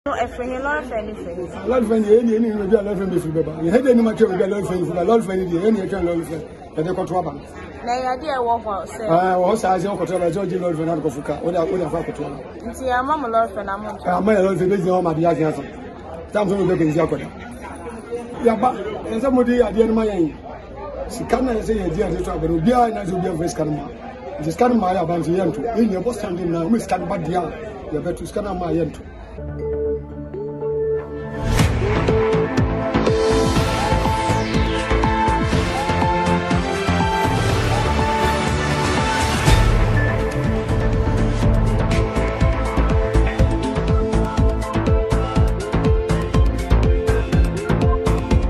No, a friend, a lot of friends. A lot of friends, any will be a lot of friends. You had any material, be a lot of friends, a lot of friends, any actual friend, and they control bank. Nay, idea what was said. I was as your control, George Lord Fernando Fuka, or I control. See, I'm a lot of friend. I'm a lot of business on my diagnosis. Something will be in Jacob. Yeah, but and somebody at the end of my end. She can't say a dear to but be I to be a face canma. Just can't my about the end to in your boss standing now, Miss Canba Dia, you better scan my end.